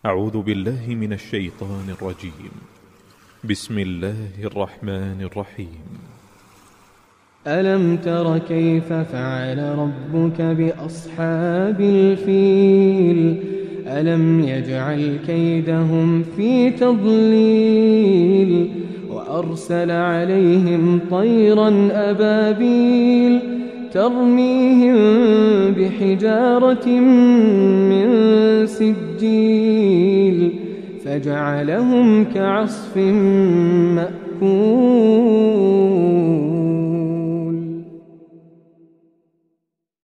أعوذ بالله من الشيطان الرجيم. بسم الله الرحمن الرحيم. ألم تر كيف فعل ربك بأصحاب الفيل ألم يجعل كيدهم في تضليل وأرسل عليهم طيرا أبابيل ترميهم بحجارة من سجيل فجعلهم كعصف مأكول.